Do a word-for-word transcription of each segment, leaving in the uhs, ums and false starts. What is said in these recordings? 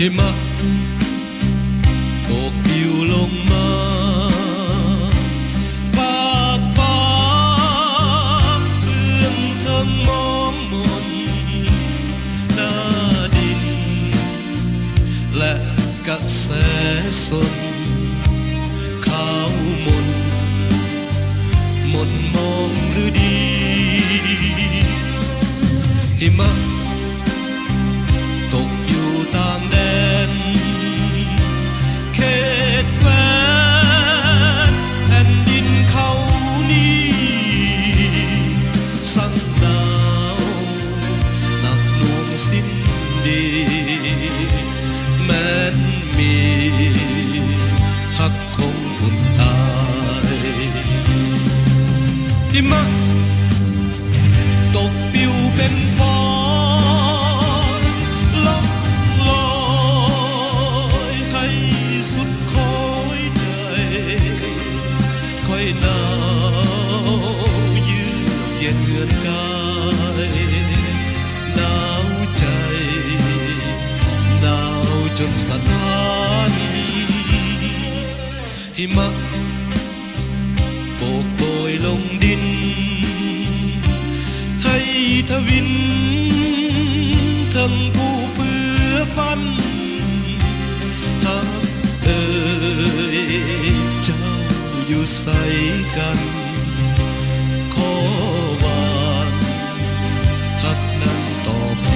หิมะตกปลิวลงมาฟากฟ้าเปื้อนทั้งมองมนหน้าดินและกระแสสนขาวมนมนมองหรือดีหิมะตกอยู่ต่างแดนเขตแคว้นแผ่นดินเขานี้สั่งหนาวหนักหน่วงสิ้นดีแม้นมีหักคงอุ่นตายหิมะตกปิวเป็นฟองล่องลอยให้สุดคอยใจค่อยหนาวยืดเย็นเหือนกายหนาวใจหนาวจนสะท้านหิมะโบกโบยลงดินให้ทวินทั้งผู้เพื่อฟันหักเอ่ยเจ้าอยู่ใส่กันขอวานหักนั้นต่อพี่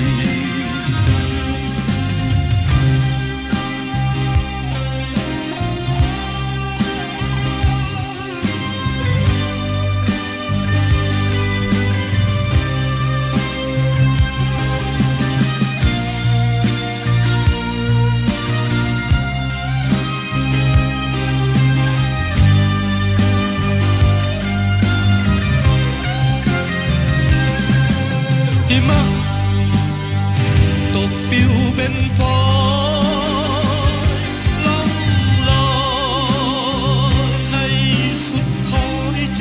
หิมะตกปิวเป็นฟองล่องลอยให้สุดคอยใจ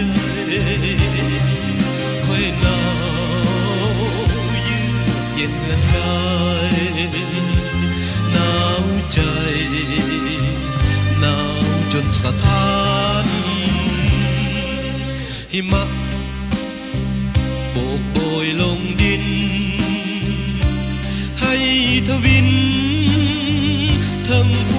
ค่อยหนาวยืดเย็นเงินกายหนาวใจหนาวจนสะท้านหิมะโบกโบยลงดินให้ทวินทั้ง